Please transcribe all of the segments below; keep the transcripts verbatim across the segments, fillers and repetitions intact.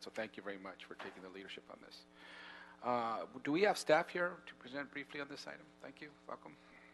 So thank you very much for taking the leadership on this. Uh, do we have staff here to present briefly on this item? Thank you. Welcome.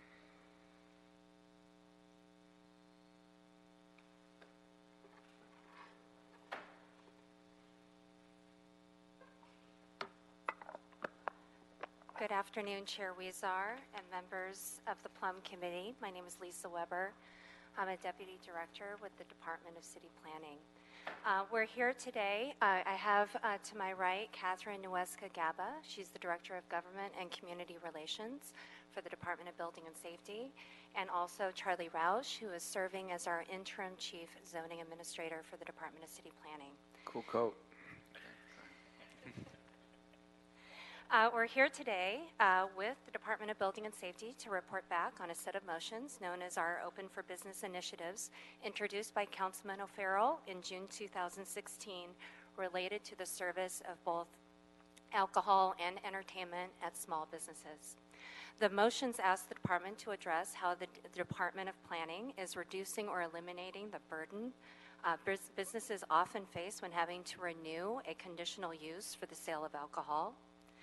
Good afternoon, Chair Huizar and members of the Plum Committee. My name is Lisa Weber. I'm a Deputy Director with the Department of City Planning. Uh, we're here today. Uh, I have uh, to my right Catherine Nuesca-Gaba. She's the Director of Government and Community Relations for the Department of Building and Safety, and also Charlie Rausch, who is serving as our Interim Chief Zoning Administrator for the Department of City Planning. Cool coat. Uh, we're here today uh, with the Department of Building and Safety to report back on a set of motions known as our Open for Business initiatives introduced by Councilman O'Farrell in June two thousand sixteen related to the service of both alcohol and entertainment at small businesses. The motions ask the department to address how the, the Department of Planning is reducing or eliminating the burden uh, businesses often face when having to renew a conditional use for the sale of alcohol,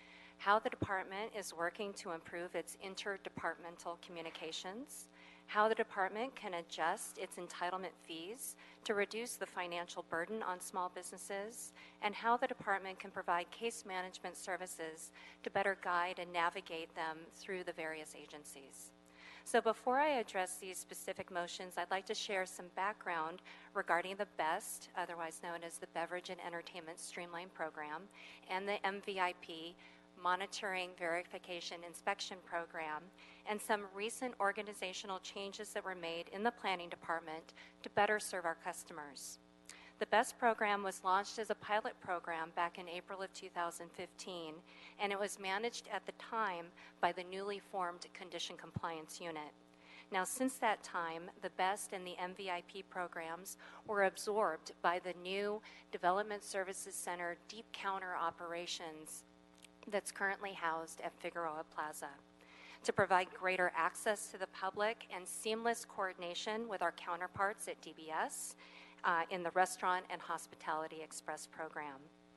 how the department is working to improve its interdepartmental communications, how the department can adjust its entitlement fees to reduce the financial burden on small businesses, and how the department can provide case management services to better guide and navigate them through the various agencies. So before I address these specific motions, I'd like to share some background regarding the BEST, otherwise known as the Beverage and Entertainment Streamline Program, and the M V I P, Monitoring, Verification, Inspection Program, and some recent organizational changes that were made in the Planning Department to better serve our customers. The BEST program was launched as a pilot program back in April of two thousand fifteen, and it was managed at the time by the newly formed Condition Compliance Unit. Now, since that time, the BEST and the M V I P programs were absorbed by the new Development Services Center Deep Counter Operations that's currently housed at Figueroa Plaza, to provide greater access to the public and seamless coordination with our counterparts at D B S uh, in the Restaurant and Hospitality Express program.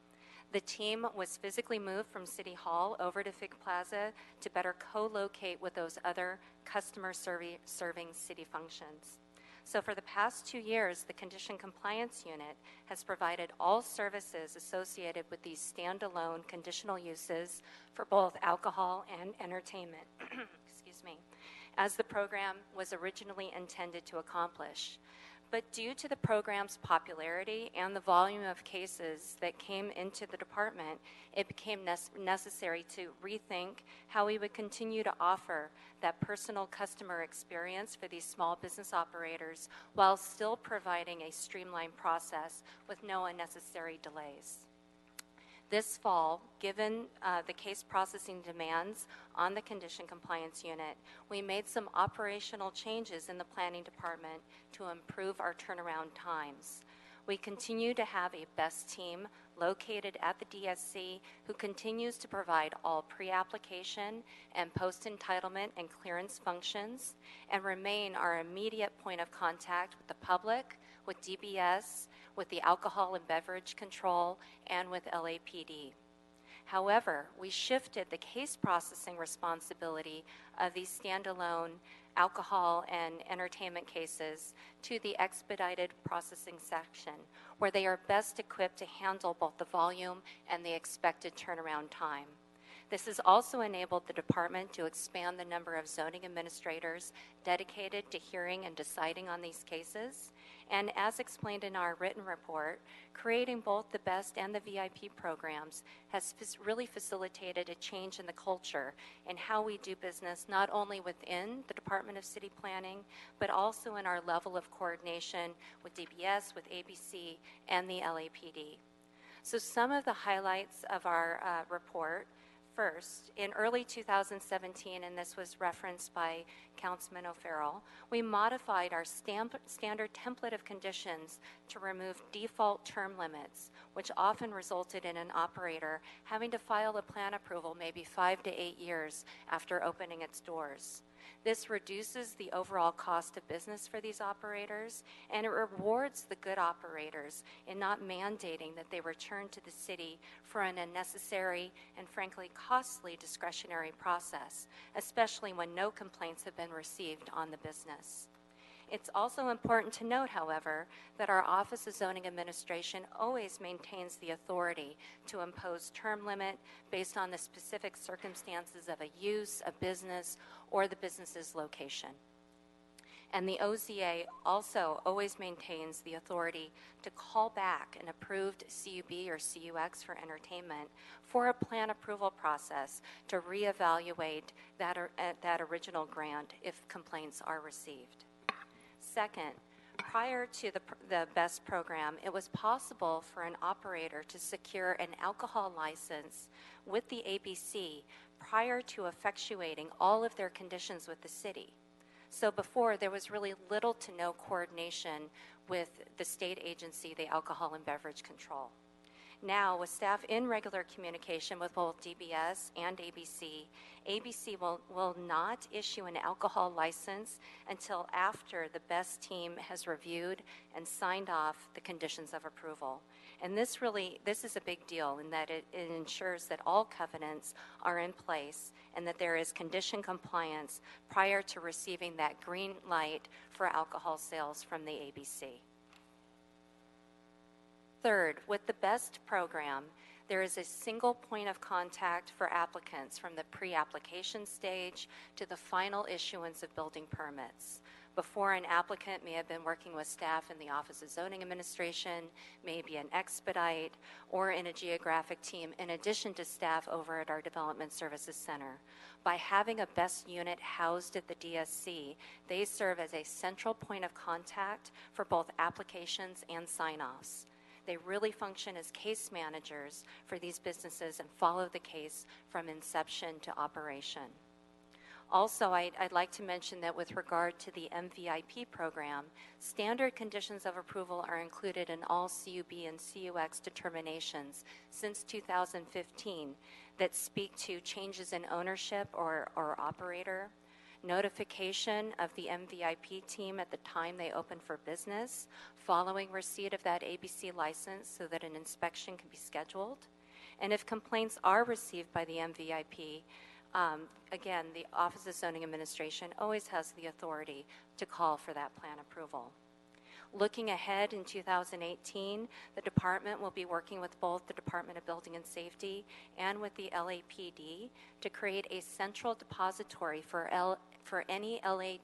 The team was physically moved from City Hall over to Fig Plaza to better co-locate with those other customer serving city functions. So for the past two years, the Condition Compliance Unit has provided all services associated with these standalone conditional uses for both alcohol and entertainment, excuse me, as the program was originally intended to accomplish. But due to the program's popularity and the volume of cases that came into the department, it became ne- necessary to rethink how we would continue to offer that personal customer experience for these small business operators while still providing a streamlined process with no unnecessary delays. This fall, given uh, the case processing demands on the Condition Compliance Unit, we made some operational changes in the Planning Department to improve our turnaround times. We continue to have a BEST team located at the D S C who continues to provide all pre-application and post-entitlement and clearance functions and remain our immediate point of contact with the public, with D B S, with the Alcohol and Beverage Control, and with L A P D. However, we shifted the case processing responsibility of these standalone alcohol and entertainment cases to the expedited processing section, where they are best equipped to handle both the volume and the expected turnaround time. This has also enabled the department to expand the number of zoning administrators dedicated to hearing and deciding on these cases. And as explained in our written report, creating both the BEST and the V I P programs has really facilitated a change in the culture and how we do business, not only within the Department of City Planning, but also in our level of coordination with D B S, with A B C, and the L A P D. So some of the highlights of our uh, report. First, in early two thousand seventeen, and this was referenced by Councilman O'Farrell, we modified our stamp, standard template of conditions to remove default term limits, which often resulted in an operator having to file a plan approval maybe five to eight years after opening its doors. This reduces the overall cost of business for these operators, and it rewards the good operators in not mandating that they return to the city for an unnecessary and frankly costly discretionary process, especially when no complaints have been received on the business. It's also important to note, however, that our Office of Zoning Administration always maintains the authority to impose term limit based on the specific circumstances of a use, a business, or the business's location. And the O Z A also always maintains the authority to call back an approved C U B or C U X for entertainment for a plan approval process to reevaluate that, or, uh, that original grant if complaints are received. Second, prior to the, the BEST program, it was possible for an operator to secure an alcohol license with the A B C prior to effectuating all of their conditions with the city. So before, there was really little to no coordination with the state agency, the Alcohol and Beverage Control. Now, with staff in regular communication with both D B S and A B C, A B C will, will not issue an alcohol license until after the BEST team has reviewed and signed off the conditions of approval. And this really, this is a big deal in that it, it ensures that all covenants are in place and that there is condition compliance prior to receiving that green light for alcohol sales from the A B C. Third, with the BEST program, there is a single point of contact for applicants from the pre-application stage to the final issuance of building permits. Before, an applicant may have been working with staff in the Office of Zoning Administration, maybe an expedite, or in a geographic team, in addition to staff over at our Development Services Center. By having a BEST unit housed at the D S C, they serve as a central point of contact for both applications and sign-offs. They really function as case managers for these businesses and follow the case from inception to operation. Also, I'd, I'd like to mention that with regard to the M V I P program, standard conditions of approval are included in all C U B and C U X determinations since two thousand fifteen that speak to changes in ownership or, or operator, notification of the M V I P team at the time they open for business, following receipt of that A B C license so that an inspection can be scheduled. And if complaints are received by the M V I P, um, again, the Office of Zoning Administration always has the authority to call for that plan approval. Looking ahead in two thousand eighteen, the department will be working with both the Department of Building and Safety and with the L A P D to create a central depository for, L, for any L A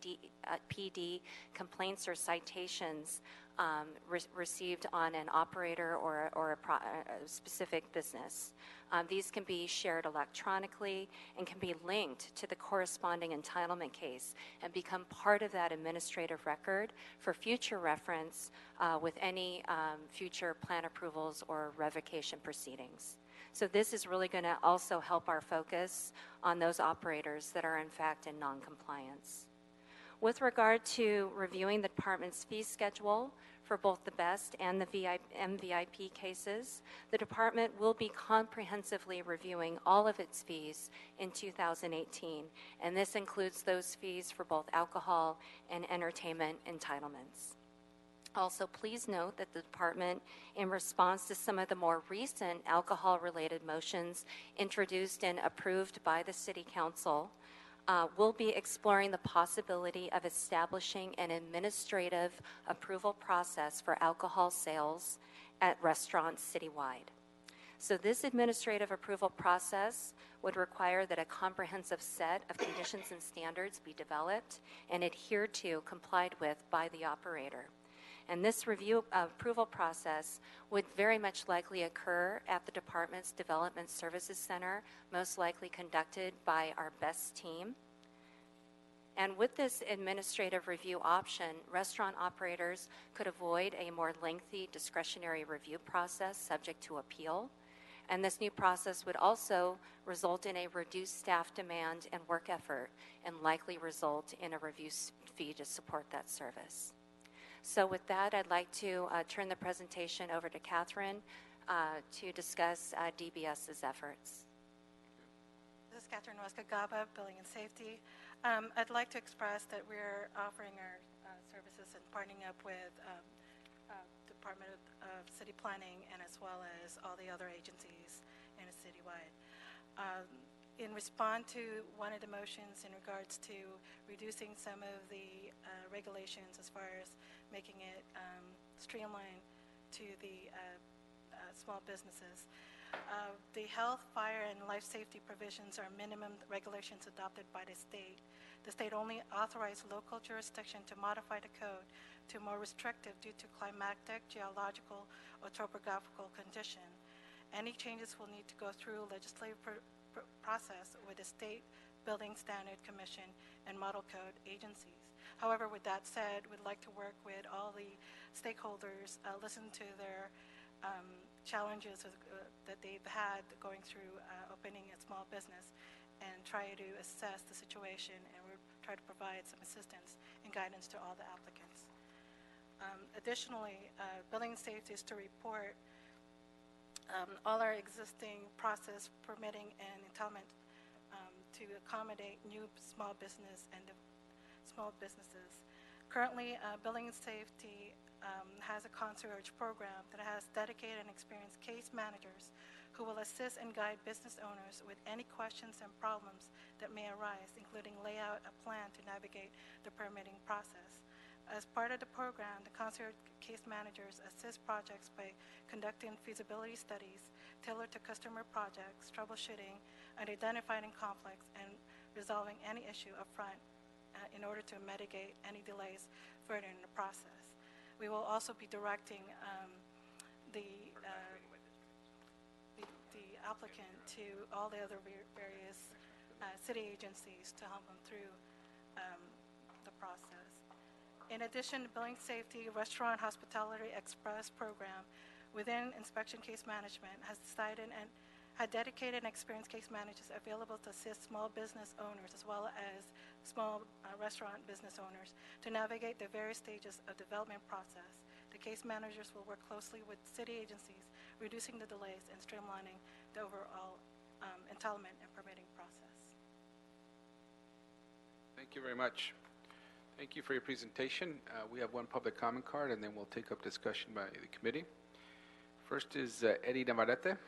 P D complaints or citations um, re received on an operator or, or a, pro a specific business. Um, these can be shared electronically and can be linked to the corresponding entitlement case and become part of that administrative record for future reference uh, with any um, future plan approvals or revocation proceedings. So this is really going to also help our focus on those operators that are in fact in non-compliance. With regard to reviewing the department's fee schedule for both the BEST and the M V I P cases, the department will be comprehensively reviewing all of its fees in two thousand eighteen, and this includes those fees for both alcohol and entertainment entitlements. Also, please note that the department, in response to some of the more recent alcohol-related motions introduced and approved by the City Council, Uh, we'll be exploring the possibility of establishing an administrative approval process for alcohol sales at restaurants citywide. So this administrative approval process would require that a comprehensive set of conditions and standards be developed and adhered to, complied with by the operator. And this review uh, approval process would very much likely occur at the department's Development Services Center, most likely conducted by our BEST team. And with this administrative review option, restaurant operators could avoid a more lengthy discretionary review process subject to appeal. And this new process would also result in a reduced staff demand and work effort and likely result in a review fee to support that service. So with that, I'd like to uh, turn the presentation over to Catherine uh, to discuss uh, D B S's efforts. This is Catherine Huesca Gaba, Building and Safety. Um, I'd like to express that we're offering our uh, services and partnering up with um, uh, Department of, of City Planning and as well as all the other agencies in a citywide. Um, in response to one of the motions in regards to reducing some of the uh, regulations as far as making it um, streamlined to the uh, uh, small businesses. Uh, the health, fire, and life safety provisions are minimum regulations adopted by the state. The state only authorized local jurisdiction to modify the code to more restrictive due to climatic, geological, or topographical condition. Any changes will need to go through legislative pr pr process with the State Building Standard Commission and Model Code agencies. However, with that said, we'd like to work with all the stakeholders, uh, listen to their um, challenges uh, that they've had going through uh, opening a small business and try to assess the situation, and we'll try to provide some assistance and guidance to all the applicants. Um, additionally, uh, Building and Safety is to report um, all our existing process permitting and entitlement um, to accommodate new small business and small businesses. Currently, uh, Building and Safety um, has a concierge program that has dedicated and experienced case managers who will assist and guide business owners with any questions and problems that may arise, including layout a plan to navigate the permitting process. As part of the program, the concierge case managers assist projects by conducting feasibility studies tailored to customer projects, troubleshooting, and identifying conflicts and resolving any issue upfront uh, in order to mitigate any delays further in the process. We will also be directing um, the, uh, the, the applicant to all the other various uh, city agencies to help them through um, the process. In addition, the Building Safety Restaurant Hospitality Express program within Inspection Case Management has decided and had dedicated and experienced case managers available to assist small business owners as well as small uh, restaurant business owners to navigate the various stages of development process. The case managers will work closely with city agencies, reducing the delays and streamlining the overall um, entitlement and permitting process. Thank you very much. Thank you for your presentation. Uh, we have one public comment card, and then we'll take up discussion by the committee. First is uh, Eddie Navarrete.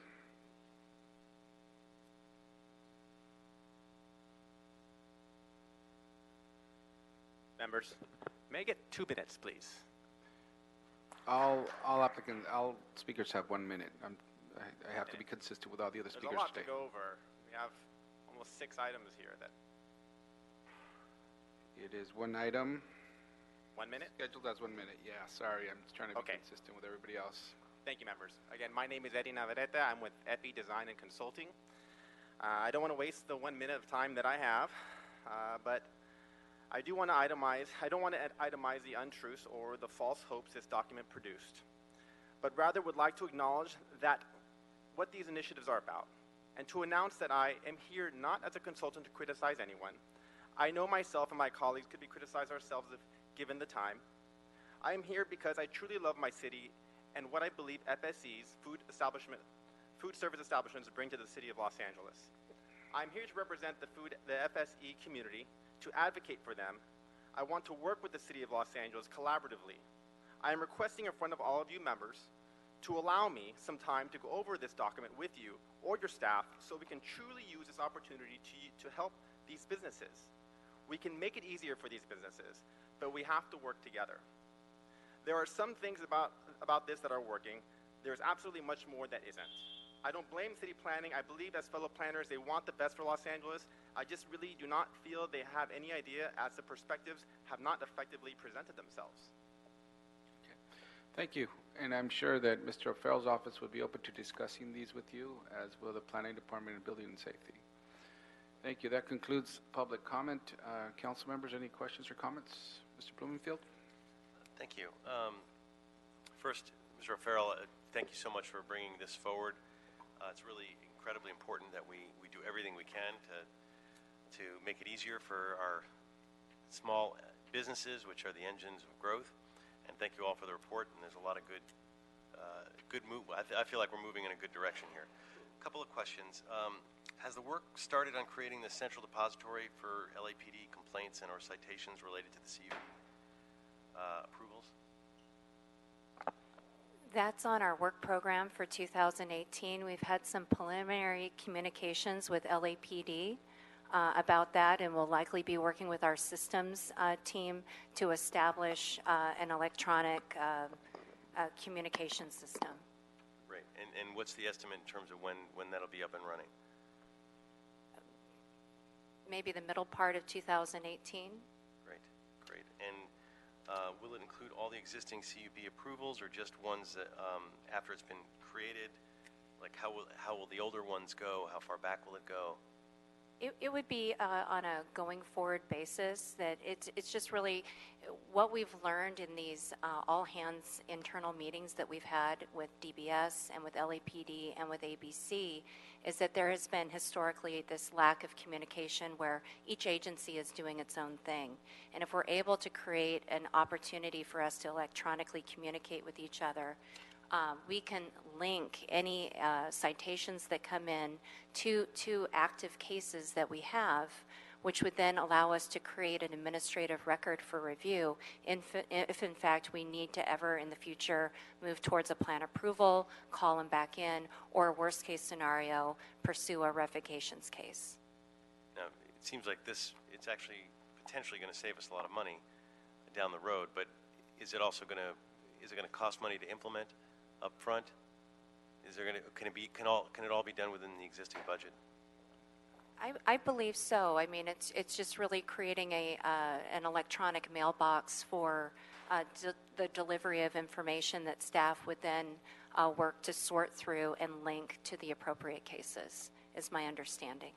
Members, may I get two minutes, please? All, all applicants, all speakers have one minute. I'm, I, I have to be consistent with all the other There's speakers a lot today. to go over. We have almost six items here that, It is one item. one minute? Scheduled as one minute. Yeah, sorry. I'm just trying to be Okay. consistent with everybody else. Thank you, members. Again, my name is Eddie Navarrete. I'm with F E Design and Consulting. Uh, I don't want to waste the one minute of time that I have, uh, but I do want to itemize, I don't want to itemize the untruths or the false hopes this document produced, but rather would like to acknowledge that what these initiatives are about, and to announce that I am here not as a consultant to criticize anyone. I know myself and my colleagues could be criticized ourselves if given the time. I am here because I truly love my city and what I believe F S Es, food establishment, food service establishments, bring to the city of Los Angeles. I'm here to represent the food, the F S E community, to advocate for them. I want to work with the city of Los Angeles collaboratively. I am requesting in front of all of you members to allow me some time to go over this document with you or your staff so we can truly use this opportunity to, to help these businesses. We can make it easier for these businesses, but we have to work together. There are some things about, about this that are working. There's absolutely much more that isn't. I don't blame city planning. I believe as fellow planners, they want the best for Los Angeles. I just really do not feel they have any idea as the perspectives have not effectively presented themselves. Okay. Thank you. And I'm sure that Mister O'Farrell's office would be open to discussing these with you, as will the Planning Department and Building and Safety. Thank you. That concludes public comment. Uh, council members, any questions or comments? Mister Blumenfield? Thank you. Um, first, Mister O'Farrell, uh, thank you so much for bringing this forward. Uh, it's really incredibly important that we, we do everything we can to, to make it easier for our small businesses, which are the engines of growth. And thank you all for the report. And there's a lot of good, uh, good move. I, th I feel like we're moving in a good direction here. A couple of questions. Um, has the work started on creating the central depository for L A P D complaints and or citations related to the C U P uh, approvals? That's on our work program for two thousand eighteen. We've had some preliminary communications with L A P D uh, about that, and we'll likely be working with our systems uh, team to establish uh, an electronic uh, uh, communication system. Right. And, and what's the estimate in terms of when, when that'll be up and running? Maybe the middle part of two thousand eighteen. Great, great. And uh, will it include all the existing C U P approvals, or just ones that, um, after it's been created? Like, how will, how will the older ones go? How far back will it go? It, it would be uh, on a going forward basis. That it's it's just really what we've learned in these uh, all hands internal meetings that we've had with D B S and with L A P D and with A B C is that there has been historically this lack of communication where each agency is doing its own thing. And if we're able to create an opportunity for us to electronically communicate with each other, Um, we can link any uh, citations that come in to, to active cases that we have, which would then allow us to create an administrative record for review if, if in fact we need to ever in the future move towards a plan approval, call them back in, or worst case scenario, pursue a revocations case. Now, it seems like this, it's actually potentially going to save us a lot of money down the road, but is it also going to, is it going to cost money to implement up front? Is there going to, can it be, can all, can it all be done within the existing budget? I, I believe so. I mean, it's it's just really creating a uh, an electronic mailbox for uh, de- the delivery of information that staff would then uh, work to sort through and link to the appropriate cases, is my understanding.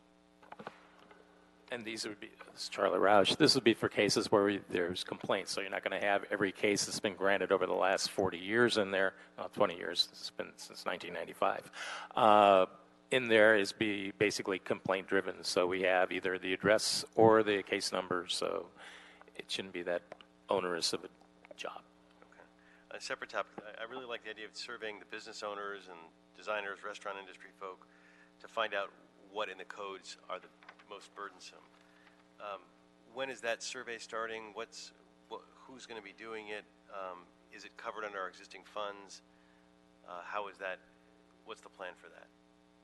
And these would be, this is Charlie Roush, this would be for cases where we, there's complaints. So you're not going to have every case that's been granted over the last forty years in there, uh, twenty years, it's been since nineteen ninety-five. Uh, in there is be basically complaint driven. So we have either the address or the case number. So it shouldn't be that onerous of a job. Okay. A separate topic, I, I really like the idea of surveying the business owners and designers, restaurant industry folk, to find out what in the codes are the most burdensome. Um, when is that survey starting? What's what, who's going to be doing it? Um, is it covered under our existing funds? Uh, how is that? What's the plan for that?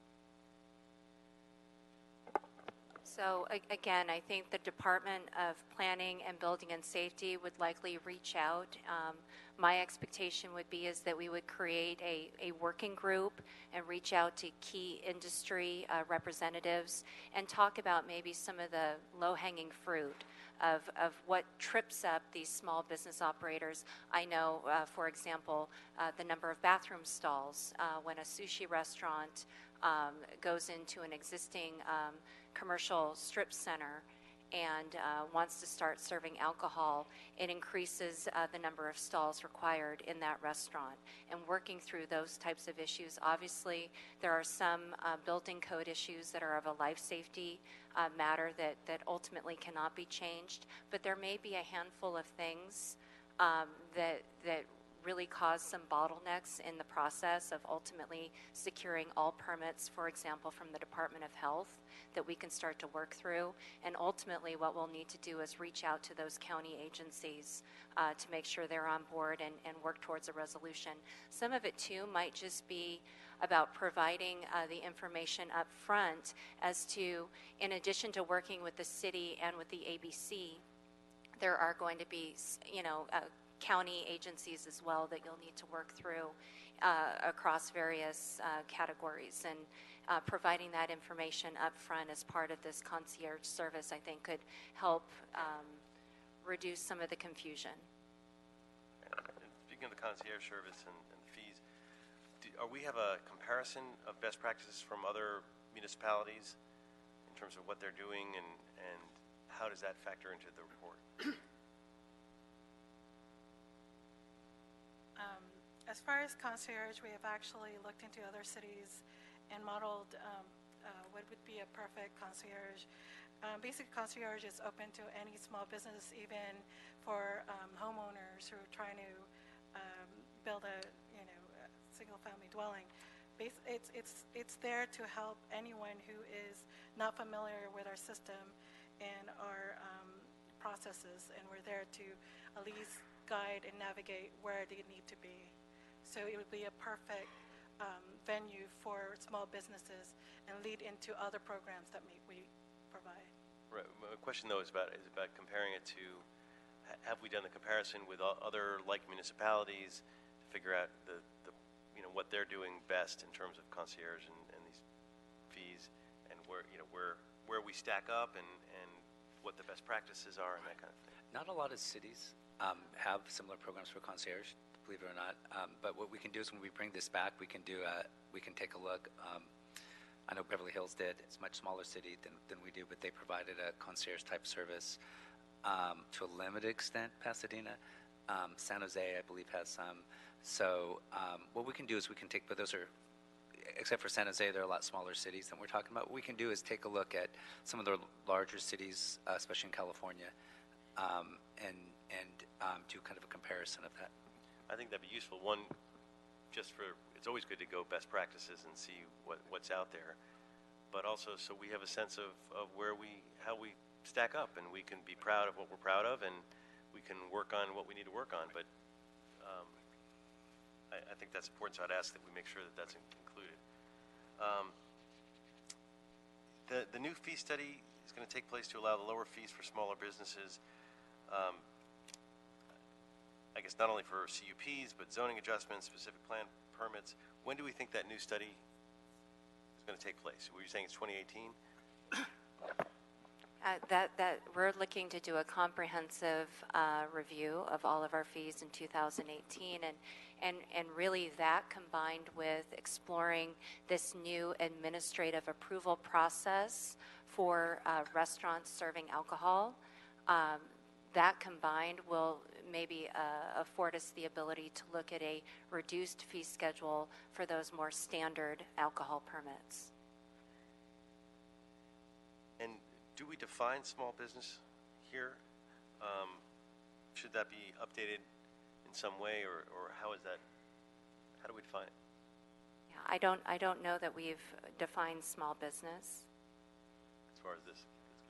So a- again, I think the Department of Planning and Building and Safety would likely reach out. Um, my expectation would be is that we would create a, a working group and reach out to key industry uh, representatives and talk about maybe some of the low-hanging fruit of, of what trips up these small business operators. I know, uh, for example, uh, the number of bathroom stalls uh, when a sushi restaurant um, goes into an existing um, commercial strip center and uh, wants to start serving alcohol, it increases uh, the number of stalls required in that restaurant. And working through those types of issues, obviously there are some uh, building code issues that are of a life safety uh, matter that, that ultimately cannot be changed, but there may be a handful of things um, that, that really cause some bottlenecks in the process of ultimately securing all permits, for example, from the Department of Health, that we can start to work through. And ultimately what we'll need to do is reach out to those county agencies uh, to make sure they're on board and, and work towards a resolution. Some of it too might just be about providing uh, the information up front as to, in addition to working with the city and with the A B C, there are going to be, you know, uh, county agencies as well that you'll need to work through uh, across various uh, categories. And uh, providing that information up front as part of this concierge service, I think, could help um, reduce some of the confusion. And speaking of the concierge service and, and the fees, do, are we have a comparison of best practices from other municipalities in terms of what they're doing, and, and how does that factor into the report? Um, as far as concierge, we have actually looked into other cities and modeled um, uh, what would be a perfect concierge. Um, basic concierge is open to any small business, even for um, homeowners who are trying to um, build a, you know, a single-family dwelling. bas- it's, it's, it's there to help anyone who is not familiar with our system and our um, processes, and we're there to at least guide and navigate where they need to be. So it would be a perfect um, venue for small businesses and lead into other programs that we, we provide. Right. My question though is about is about comparing it to, ha- have we done the comparison with o- other like municipalities to figure out the, the you know what they're doing best in terms of concierge and, and these fees, and where you know where where we stack up and and what the best practices are and that kind of thing. Not a lot of cities um, have similar programs for concierge, believe it or not. Um, but what we can do is when we bring this back, we can do a, we can take a look. Um, I know Beverly Hills did. It's a much smaller city than, than we do, but they provided a concierge type service um, to a limited extent. Pasadena, um, San Jose, I believe, has some. So um, what we can do is we can take, but those are, except for San Jose, they're a lot smaller cities than we're talking about. What we can do is take a look at some of the larger cities, uh, especially in California, um, and and um, do kind of a comparison of that. I think that'd be useful. One, just for, it's always good to go best practices and see what, what's out there, but also so we have a sense of, of where we, how we stack up, and we can be proud of what we're proud of, and we can work on what we need to work on. But um, I, I think that's important, so I'd ask that we make sure that that's included. Um, the, the new fee study is going to take place to allow the lower fees for smaller businesses. Um, I guess not only for C U Ps, but zoning adjustments, specific plan permits. When do we think that new study is going to take place? Were you saying it's twenty eighteen? Uh, that, that we're looking to do a comprehensive uh, review of all of our fees in two thousand eighteen, and, and, and really that combined with exploring this new administrative approval process for uh, restaurants serving alcohol. Um, that combined will maybe uh, afford us the ability to look at a reduced fee schedule for those more standard alcohol permits. And do we define small business here? Um, should that be updated in some way, or, or how is that, how do we define it? Yeah, I don't, I don't know that we've defined small business. As far as this?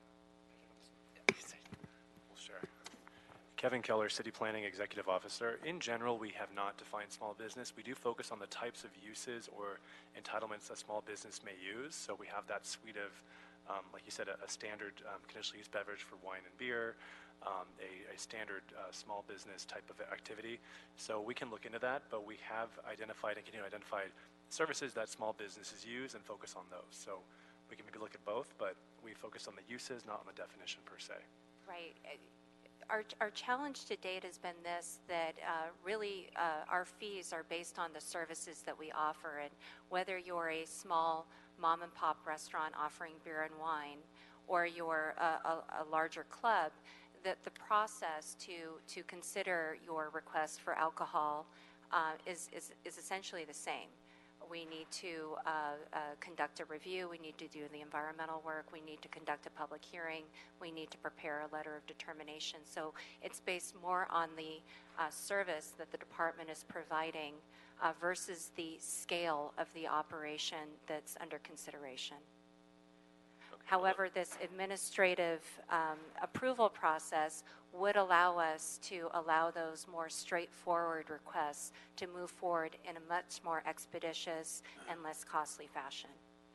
Well, sure. Kevin Keller, City Planning Executive Officer. In general, we have not defined small business. We do focus on the types of uses or entitlements a small business may use. So we have that suite of, um, like you said, a, a standard um, conditional use beverage for wine and beer, um, a, a standard uh, small business type of activity. So we can look into that, but we have identified and continue to identify services that small businesses use and focus on those. So we can maybe look at both, but we focus on the uses, not on the definition per se. Right. Our, our challenge to date has been this, that uh, really uh, our fees are based on the services that we offer, and whether you're a small mom and pop restaurant offering beer and wine, or you're a, a, a larger club, that the process to, to consider your request for alcohol uh, is, is, is essentially the same. We need to uh, uh, conduct a review, we need to do the environmental work, we need to conduct a public hearing, we need to prepare a letter of determination. So it's based more on the uh, service that the department is providing uh, versus the scale of the operation that's under consideration. However, this administrative um, approval process would allow us to allow those more straightforward requests to move forward in a much more expeditious and less costly fashion.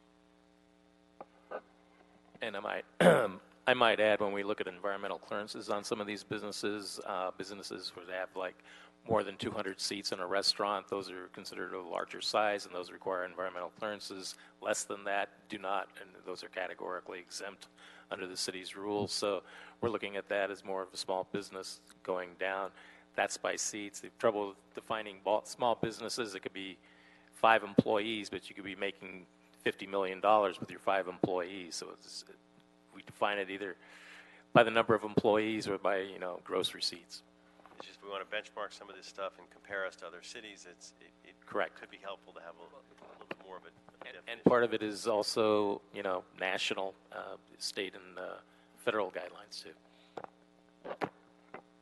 And I might, I might add, when we look at environmental clearances on some of these businesses, uh, businesses where they have like more than two hundred seats in a restaurant, those are considered a larger size, and those require environmental clearances. Less than that do not, and those are categorically exempt under the city's rules. So we're looking at that as more of a small business going down. That's by seats. The trouble with defining small businesses, it could be five employees, but you could be making fifty million dollars with your five employees. So it's, we define it either by the number of employees or by, you know, gross receipts. It's just we want to benchmark some of this stuff and compare us to other cities. It's, it, it Correct. could be helpful to have a, a little bit more of a, a And, definition. and part of it is also, you know, national, uh, state, and uh, federal guidelines too.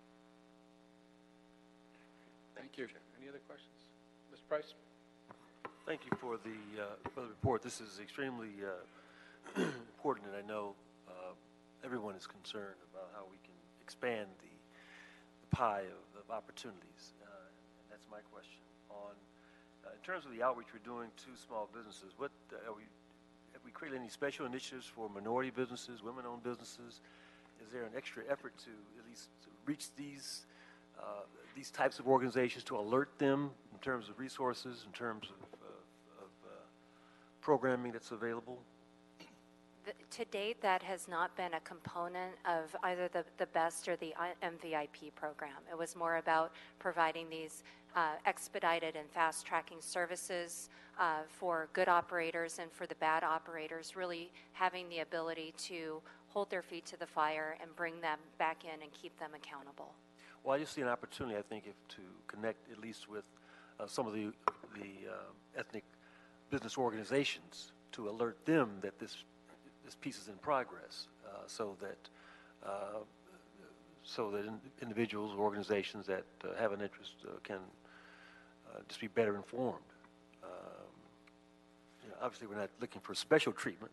Thank you. Any other questions? Miz Price? Thank you for the, uh, for the report. This is extremely uh, important, and I know uh, everyone is concerned about how we can expand the, the pie of, of opportunities. Uh, and that's my question. On, uh, in terms of the outreach we're doing to small businesses, what uh, are we, have we created any special initiatives for minority businesses, women-owned businesses? Is there an extra effort to at least to reach these uh, these types of organizations, to alert them in terms of resources, in terms of, uh, of uh, programming that's available? The- To date, that has not been a component of either the, the BEST or the I- M V I P program. It was more about providing these uh, expedited and fast-tracking services uh, for good operators and for the bad operators, really having the ability to hold their feet to the fire and bring them back in and keep them accountable. Well, I just see an opportunity, I think, if to connect at least with uh, some of the the uh, ethnic business organizations to alert them that this this piece is in progress, uh, so that uh, so that in, individuals or organizations that uh, have an interest uh, can uh, just be better informed. Um, you know, obviously, we're not looking for special treatment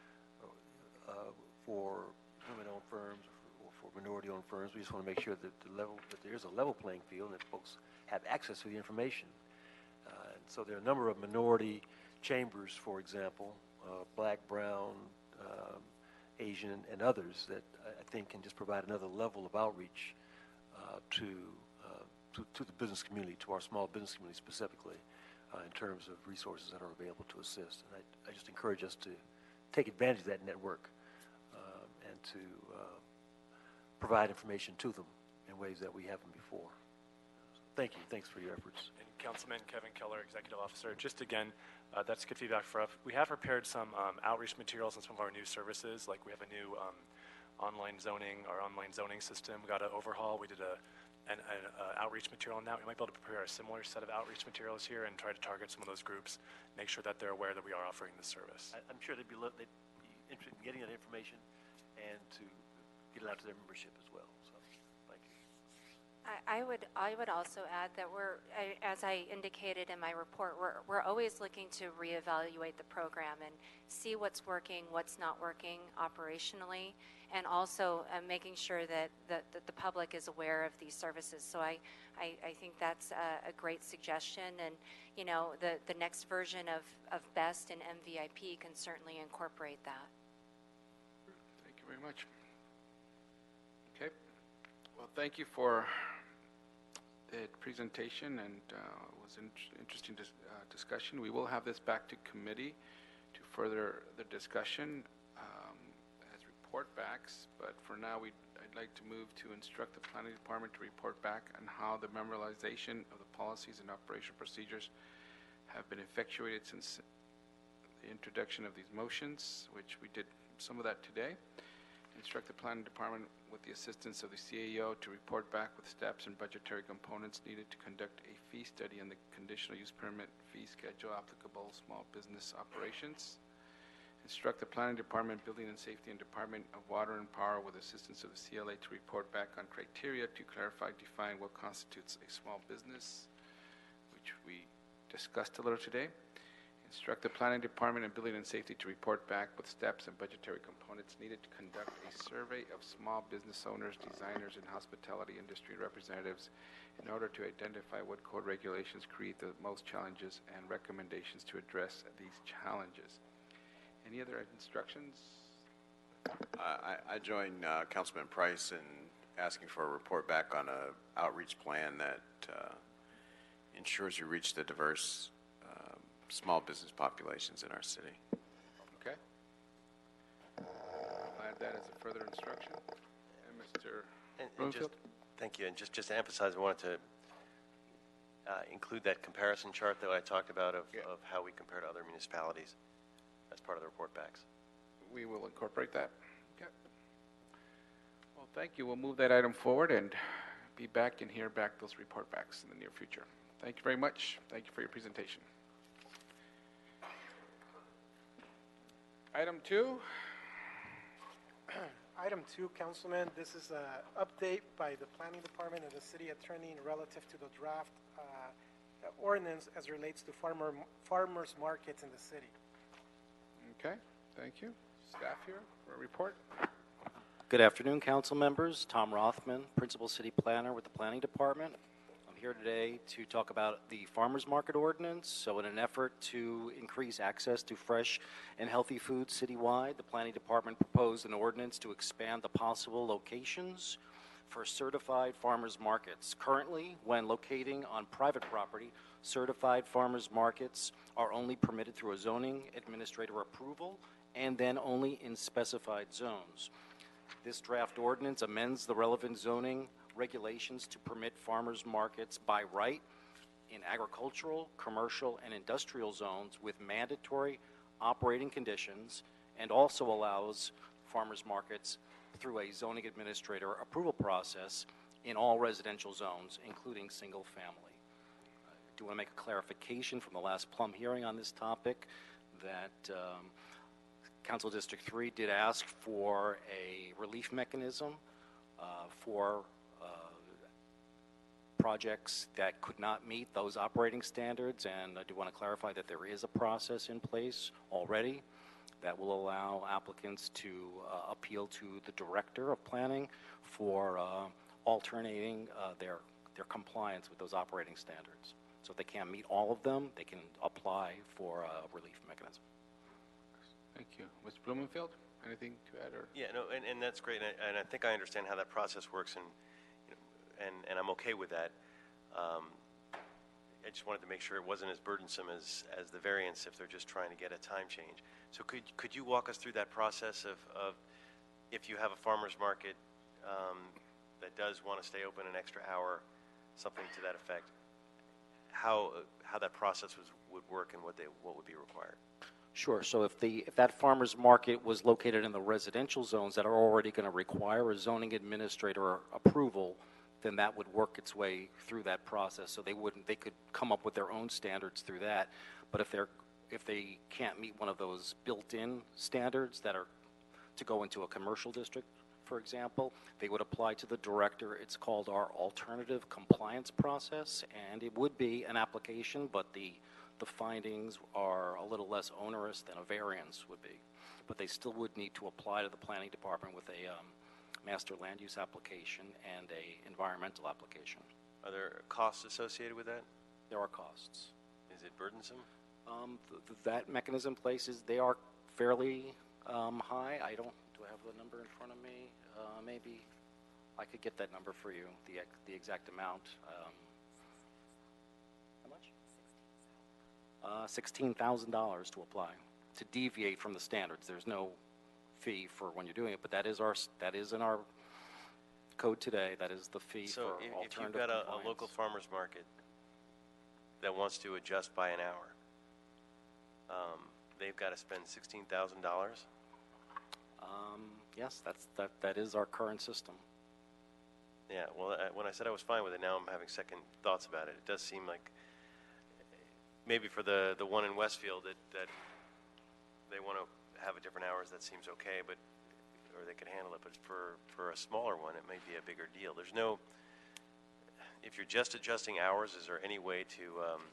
uh, for women-owned firms or for minority-owned firms. We just want to make sure that the level that there is a level playing field and that folks have access to the information. Uh, and so there are a number of minority chambers, for example, uh, black, brown, um, Asian, and others that I I think can just provide another level of outreach uh, to, uh, to to the business community, to our small business community specifically, uh, in terms of resources that are available to assist. And I, I just encourage us to take advantage of that network um, and to uh, provide information to them in ways that we haven't before. So thank you. Thanks for your efforts. And Councilman Kevin Keller, Executive Officer, just again, uh, that's good feedback for us. We have prepared some um, outreach materials on some of our new services, like we have a new um, online zoning, our online zoning system got an overhaul. We did a an, an uh, outreach material on that. We might be able to prepare a similar set of outreach materials here and try to target some of those groups, make sure that they're aware that we are offering this service. I, I'm sure they'd be, lo- they'd be interested in getting that information and to get it out to their membership as well. So, thank you. I I would, I would also add that we're, I- as I indicated in my report, we're, we're always looking to reevaluate the program and see what's working, what's not working operationally, and also uh, making sure that, that, that the public is aware of these services. So I, I, I think that's a, a great suggestion, and, you know, the, the next version of, of BEST and M V I P can certainly incorporate that. Thank you very much. Okay. Well, thank you for the presentation, and uh, it was an in- interesting dis- uh, discussion. We will have this back to committee to further the discussion um, as report backs, but for now, we I'd like to move to instruct the planning department to report back on how the memorialization of the policies and operational procedures have been effectuated since the introduction of these motions, which we did some of that today. Instruct the planning department with the assistance of the C A O to report back with steps and budgetary components needed to conduct a fee study on the conditional use permit fee schedule applicable small business operations. Instruct the planning department, building and safety, and department of water and power with assistance of the C L A to report back on criteria to clarify, define what constitutes a small business, which we discussed a little today. Instruct the planning department and building and safety to report back with steps and budgetary components needed to conduct a survey of small business owners, designers, and hospitality industry representatives in order to identify what code regulations create the most challenges and recommendations to address these challenges. Any other instructions? I, I join uh, Councilman Price in asking for a report back on a outreach plan that uh, ensures you reach the diverse um, small business populations in our city. Okay. I'll add that as a further instruction. And Mister And, and just, Broomfield? thank you. And just, just to emphasize, I wanted to uh, include that comparison chart that I talked about of, Yeah. of how we compare to other municipalities as part of the report backs. We will incorporate that. Okay. Well, thank you. We'll move that item forward and be back and hear back those report backs in the near future. Thank you very much. Thank you for your presentation. Item two. Item two, Councilman, this is an update by the Planning Department and the City Attorney relative to the draft uh, uh, ordinance as relates to farmer, farmers markets in the city. Okay, thank you. Staff here for a report. Good afternoon, council members. Tom Rothman, Principal City Planner with the Planning Department. I'm here today to talk about the Farmers Market Ordinance. So in an effort to increase access to fresh and healthy food citywide, the Planning Department proposed an ordinance to expand the possible locations for certified farmers markets. Currently, when locating on private property, certified farmers markets are only permitted through a zoning administrator approval and then only in specified zones. This draft ordinance amends the relevant zoning regulations to permit farmers markets by right in agricultural, commercial, and industrial zones with mandatory operating conditions, and also allows farmers markets through a zoning administrator approval process in all residential zones, including single family. I do want to make a clarification from the last Plum hearing on this topic that um, Council District three did ask for a relief mechanism uh, for uh, projects that could not meet those operating standards, and I do want to clarify that there is a process in place already that will allow applicants to uh, appeal to the Director of Planning for uh, alternating uh, their, their compliance with those operating standards. So if they can't meet all of them, they can apply for a relief mechanism. Thank you. Miz Blumenfield, anything to add? Or? Yeah, no, and, and that's great, and I, and I think I understand how that process works, and you know, and, and I'm okay with that. Um, I just wanted to make sure it wasn't as burdensome as, as the variance if they're just trying to get a time change. So could, could you walk us through that process of, of if you have a farmer's market um, that does want to stay open an extra hour, something to that effect, how, how that process was, would work and what, they, what would be required? Sure. So if the if that farmer's market was located in the residential zones that are already going to require a zoning administrator approval, then that would work its way through that process. So they wouldn't they could come up with their own standards through that. But if they're if they can't meet one of those built-in standards that are to go into a commercial district, for example, they would apply to the director. It's called our alternative compliance process, and it would be an application, but the the findings are a little less onerous than a variance would be. But they still would need to apply to the planning department with a um, master land use application and a environmental application. Are there costs associated with that? There are costs. Is it burdensome? Um, th th that mechanism places, they are fairly um, high. I don't, do I have the number in front of me? Uh, maybe I could get that number for you, the, ex the exact amount. Um, how much? Uh, sixteen thousand dollars to apply, to deviate from the standards. There's no fee for when you're doing it, but that is our, that is in our code today. That is the fee so for if, alternative if you've got a, a compliance. local farmer's market that wants to adjust by an hour, um, they've got to spend sixteen thousand dollars? Um, yes, that's, that, that is our current system. Yeah, well, I, when I said I was fine with it, now I'm having second thoughts about it. It does seem like maybe for the, the one in Westfield that, that they want to have a different hours, that seems okay, but or they could handle it. But for, for a smaller one, it may be a bigger deal. There's no, if you're just adjusting hours, is there any way to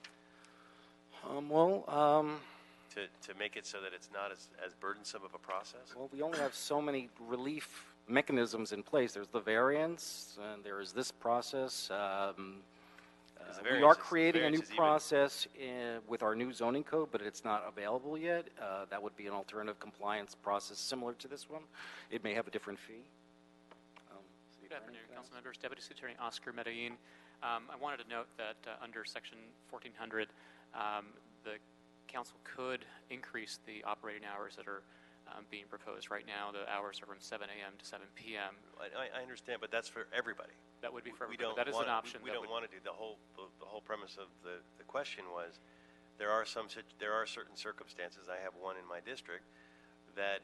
um, Um, well, um, to, to make it so that it's not as, as burdensome of a process? well, we only have so many relief mechanisms in place. There's the variance, and there is this process. Um, uh, the we variance are is- the creating a new variance is even- process in, with our new zoning code, but it's not available yet. Uh, that would be an alternative compliance process similar to this one. It may have a different fee. Um, City Good Attorney, afternoon, can I- Council Members. Deputy City Attorney Oscar Medellin. Um, I wanted to note that uh, under Section fourteen hundred, um, the council could increase the operating hours that are um, being proposed. Right now, the hours are from seven A M to seven P M I, I understand, but that's for everybody. That would be for We everybody. don't That is want, an option. We, we that don't would- want to do the whole. The, the whole premise of the, the question was, there are some sit- there are certain circumstances. I have one in my district that,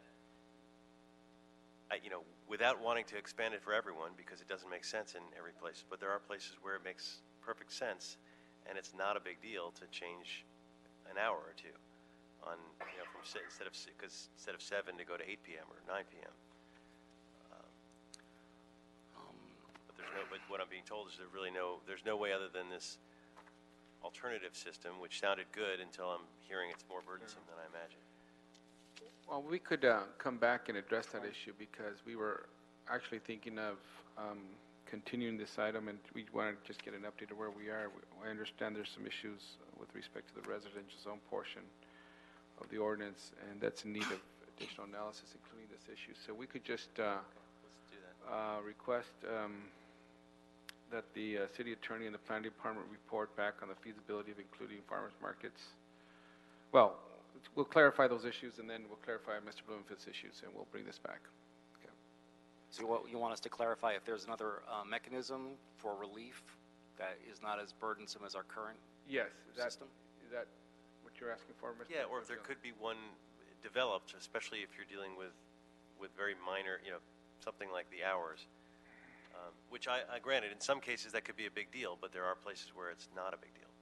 I, you know, without wanting to expand it for everyone because it doesn't make sense in every place. But there are places where it makes perfect sense, and it's not a big deal to change an hour or two on, you know, from si- instead of because instead of seven to go to eight P M or nine P M. Um, But there's no. But what I'm being told is there really no. There's no way other than this alternative system, which sounded good until I'm hearing it's more burdensome than I imagined. Well, we could uh, come back and address that issue because we were actually thinking of um, continuing this item, and we wanted to just get an update of where we are. We- I understand there's some issues with respect to the residential zone portion of the ordinance, and that's in need of additional analysis, including this issue. So we could just uh, Let's do that. uh, request um, that the uh, city attorney and the planning department report back on the feasibility of including farmers markets. Well, we'll clarify those issues, and then we'll clarify Mister Blumenfield's issues, and we'll bring this back. Okay. So what you want us to clarify if there's another uh, mechanism for relief that is not as burdensome as our current Yes, is that, system? is that what you're asking for, Mister Yeah, or if there could be one developed, especially if you're dealing with, with very minor, you know, something like the hours, um, which I, I granted, in some cases that could be a big deal, but there are places where it's not a big deal.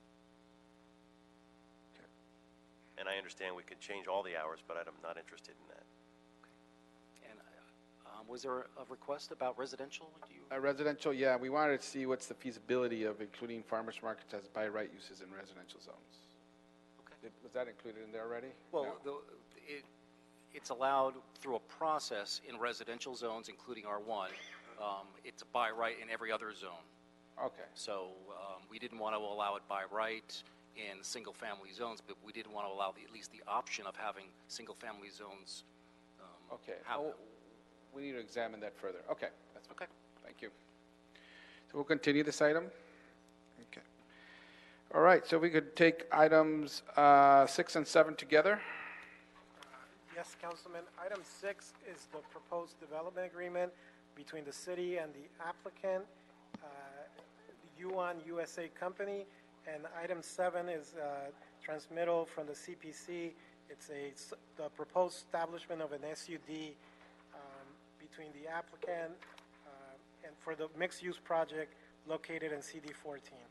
Okay. And I understand we could change all the hours, but I'm not interested in that. And um, was there a request about residential? Do you, Uh, residential, yeah, we wanted to see what's the feasibility of including farmers markets as by right uses in residential zones. Okay. Did, was that included in there already? well, No? the, it, it's allowed through a process in residential zones, including R one. Um, it's by right in every other zone. Okay, So um, we didn't want to allow it by right in single-family zones, but we didn't want to allow the, at least the option of having single-family zones. Um, okay. happen. Oh, we need to examine that further. Okay, that's Okay. Thank you. So we'll continue this item? Okay. All right, so we could take items uh, six and seven together? Yes, Councilman. Item six is the proposed development agreement between the city and the applicant, uh, the Yuan U S A Company. And item seven is uh, transmittal from the C P C. It's a, s- the proposed establishment of an S U D um, between the applicant uh, and for the mixed-use project located in C D fourteen.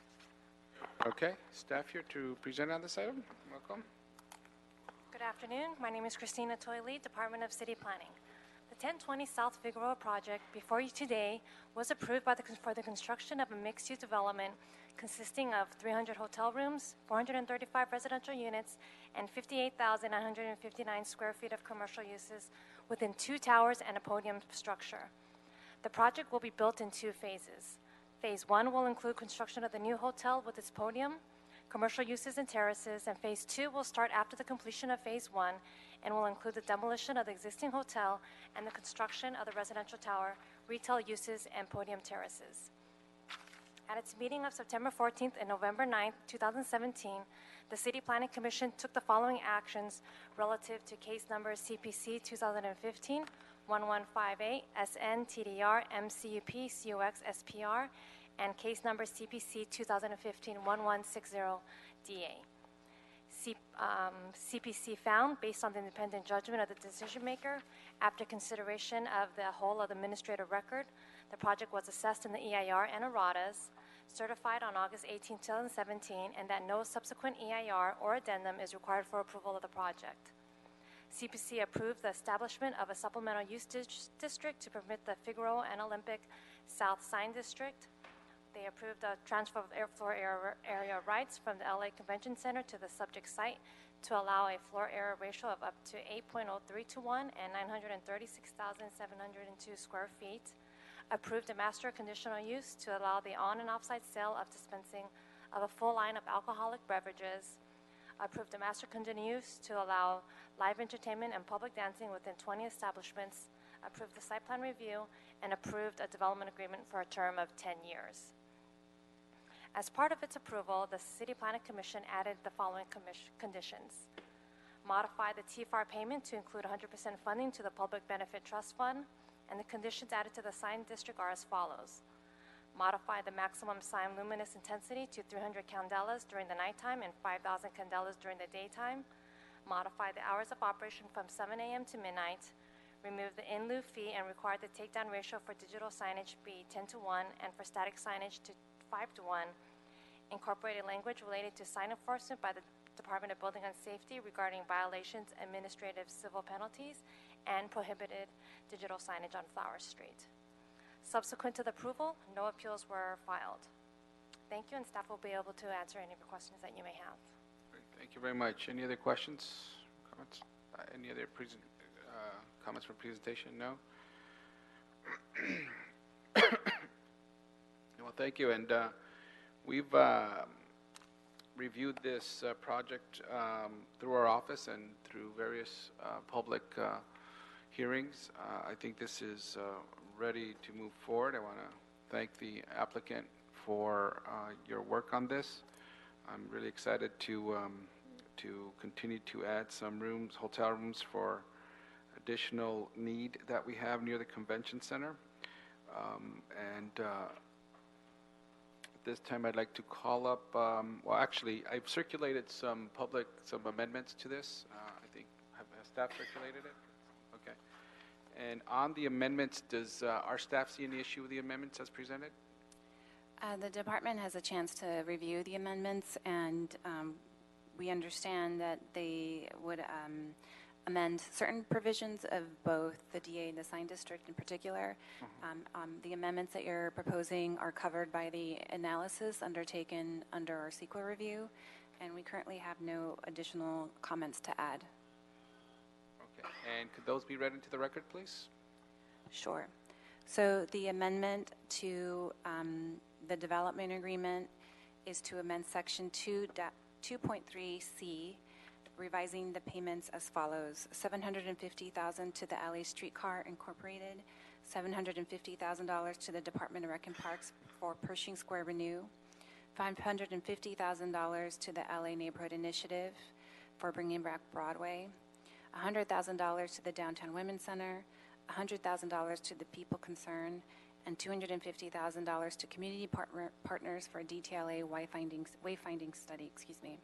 Okay, staff here to present on this item. Welcome. Good afternoon. My name is Christina Toyle, Department of City Planning. The ten twenty South Figueroa project before you today was approved by the, for the construction of a mixed-use development consisting of three hundred hotel rooms, four hundred thirty-five residential units, and fifty-eight thousand nine hundred fifty-nine square feet of commercial uses within two towers and a podium structure. The project will be built in two phases. Phase one will include construction of the new hotel with its podium, commercial uses and terraces, and phase two will start after the completion of phase one and will include the demolition of the existing hotel and the construction of the residential tower, retail uses, and podium terraces. At its meeting of September fourteenth and November ninth, two thousand seventeen, the City Planning Commission took the following actions relative to case number C P C twenty fifteen dash eleven fifty-eight, S N T D R M C U P C O X S P R, and case number C P C twenty fifteen dash eleven sixty D A. C, um, C P C found, based on the independent judgment of the decision maker, after consideration of the whole of the administrative record, the project was assessed in the E I R and erratas, certified on August eighteenth, twenty seventeen, and that no subsequent E I R or addendum is required for approval of the project. C P C approved the establishment of a supplemental use dis- district to permit the Figueroa and Olympic South Sign District. They approved the transfer of air floor area, area rights from the L A Convention Center to the subject site to allow a floor area ratio of up to eight point oh three to one and nine hundred thirty-six thousand seven hundred two square feet. Approved a master conditional use to allow the on and off-site sale of dispensing of a full line of alcoholic beverages. Approved a master conditional use to allow live entertainment and public dancing within twenty establishments. Approved the site plan review and approved a development agreement for a term of ten years. As part of its approval, the City Planning Commission added the following commis- conditions. Modify the T F A R payment to include one hundred percent funding to the Public Benefit Trust Fund, and the conditions added to the sign district are as follows. Modify the maximum sign luminous intensity to three hundred candelas during the nighttime and five thousand candelas during the daytime. Modify the hours of operation from seven a.m. to midnight. Remove the in lieu fee and require the takedown ratio for digital signage be ten to one and for static signage to five to one. Incorporate a language related to sign enforcement by the Department of Building and Safety regarding violations, administrative civil penalties, and prohibited digital signage on Flower Street. Subsequent to the approval, no appeals were filed. Thank you, and staff will be able to answer any questions that you may have. Great. Thank you very much. Any other questions, comments? Uh, Any other present, uh, comments for presentation? No? Well, thank you. And uh, we've uh, reviewed this uh, project um, through our office and through various uh, public uh, hearings. Uh, I think this is uh, ready to move forward. I want to thank the applicant for uh, your work on this. I'm really excited to um, to continue to add some rooms, hotel rooms for additional need that we have near the convention center. Um, and uh, at this time, I'd like to call up, um, well, actually, I've circulated some public, some amendments to this. Uh, I think, have, has staff circulated it? Okay. And on the amendments, does uh, our staff see any issue with the amendments as presented? Uh, the department has a chance to review the amendments, and um, we understand that they would um, amend certain provisions of both the D A and the sign district in particular. Mm-hmm. um, um, the amendments that you're proposing are covered by the analysis undertaken under our CEQA review, and we currently have no additional comments to add. Okay. And could those be read into the record, please? Sure. So the amendment to um, the development agreement is to amend section two point three C, revising the payments as follows: seven hundred fifty thousand dollars to the L A Streetcar Incorporated, seven hundred fifty thousand dollars to the Department of Rec and Parks for Pershing Square Renew, five hundred fifty thousand dollars to the L A Neighborhood Initiative for bringing back Broadway, one hundred thousand dollars to the Downtown Women's Center, one hundred thousand dollars to the People Concern, and two hundred fifty thousand dollars to community partner, partners for a D T L A wayfinding, wayfinding study. Excuse me.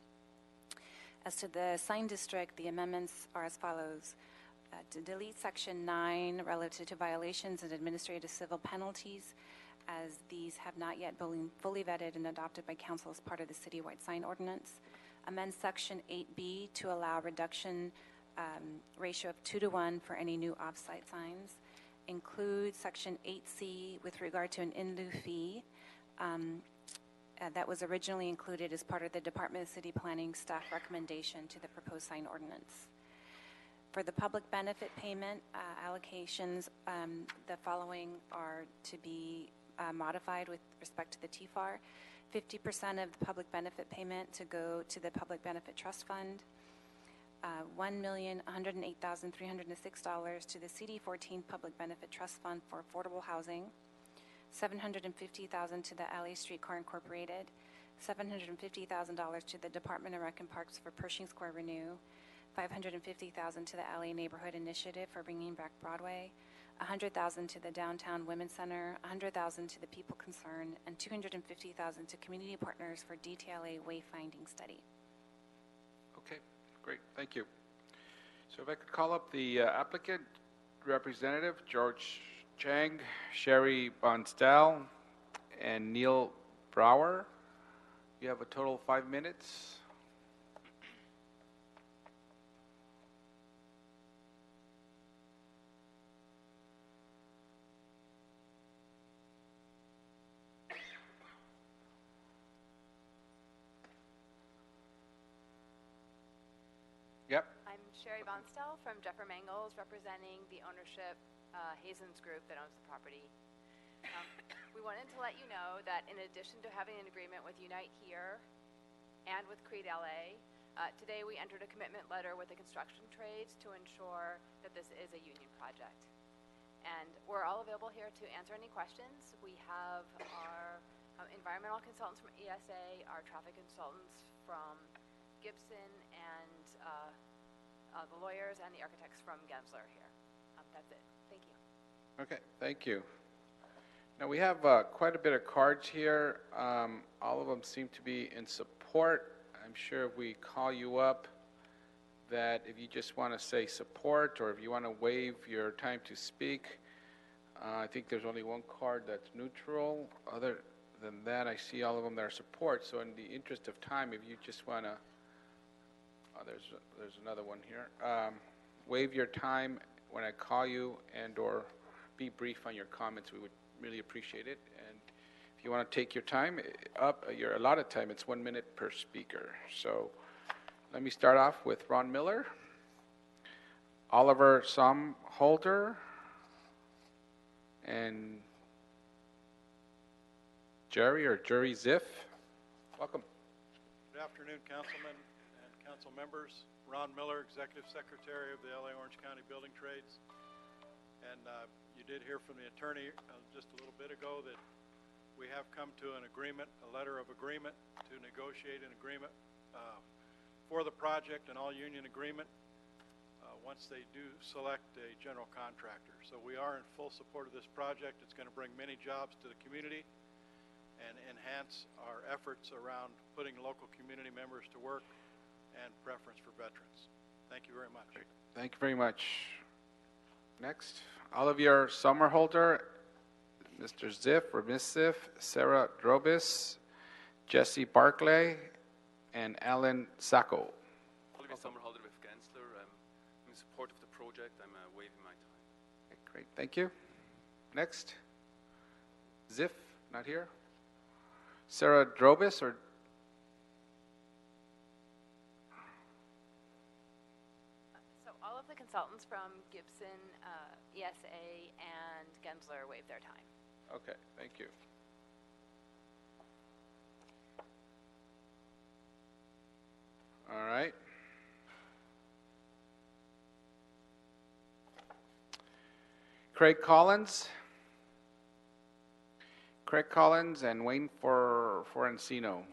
As to the sign district, the amendments are as follows. Uh, to delete section nine relative to violations and administrative civil penalties, as these have not yet been fully vetted and adopted by council as part of the citywide sign ordinance. Amend section eight B to allow reduction um, ratio of two to one for any new off-site signs. Include section eight C with regard to an in lieu fee um, uh, that was originally included as part of the Department of City Planning staff recommendation to the proposed sign ordinance. For the public benefit payment uh, allocations, um, the following are to be uh, modified with respect to the T F A R. fifty percent of the public benefit payment to go to the Public Benefit Trust Fund. Uh, one million one hundred eight thousand three hundred six dollars to the C D fourteen Public Benefit Trust Fund for Affordable Housing, seven hundred fifty thousand dollars to the L A Streetcar Incorporated, seven hundred fifty thousand dollars to the Department of Rec and Parks for Pershing Square Renew, five hundred fifty thousand dollars to the L A Neighborhood Initiative for bringing back Broadway, one hundred thousand dollars to the Downtown Women's Center, one hundred thousand dollars to the People Concern, and two hundred fifty thousand dollars to community partners for D T L A wayfinding study. Okay. Great, thank you. So if I could call up the uh, applicant representative, George Chang, Sherry Bonstel, and Neil Brower. You have a total of five minutes. Yep. I'm Sherry Bonstel from Jeffer Mangles, representing the ownership uh, Hazen's Group that owns the property. Um, we wanted to let you know that in addition to having an agreement with Unite Here and with Creed L A, uh, today we entered a commitment letter with the construction trades to ensure that this is a union project. And we're all available here to answer any questions. We have our um, environmental consultants from E S A, our traffic consultants from Gibson, and uh, uh, the lawyers and the architects from Gensler here. Um, that's it. Thank you. Okay, thank you. Now we have uh, quite a bit of cards here. Um, all of them seem to be in support. I'm sure if we call you up, that if you just want to say support or if you want to waive your time to speak, uh, I think there's only one card that's neutral. Other than that, I see all of them that are support. So in the interest of time, if you just want to, oh, there's there's another one here. Um, waive your time when I call you and or be brief on your comments. We would really appreciate it. And if If you want to take your time, eh, up your allotted time, it's one minute per speaker. So let me start off with Ron Miller, Oliver Somholder, and Jerry or Jerry Ziff. Welcome. Good afternoon, councilmen and council members. Ron Miller, Executive Secretary of the L A Orange County Building Trades. And uh, you did hear from the attorney uh, just a little bit ago that we have come to an agreement, a letter of agreement to negotiate an agreement uh, for the project, an all-union agreement, uh, once they do select a general contractor. So we are in full support of this project. It's going to bring many jobs to the community and enhance our efforts around putting local community members to work and preference for veterans. Thank you very much. Thank you very much. Next, Olivier Sommerholder, Mister Ziff or Miss Ziff, Sarah Drobis, Jesse Barclay, and Alan Sacco. Olivier Sommerholder with Gensler. I'm in support of the project. I'm uh, waiving my time. Okay, great, thank you. Next, Ziff, not here. Sarah Drobis or So all of the consultants from Gibson, uh, E S A, and Gensler waived their time. Okay, thank you. All right. Craig Collins. Craig Collins and Wayne for Forencino.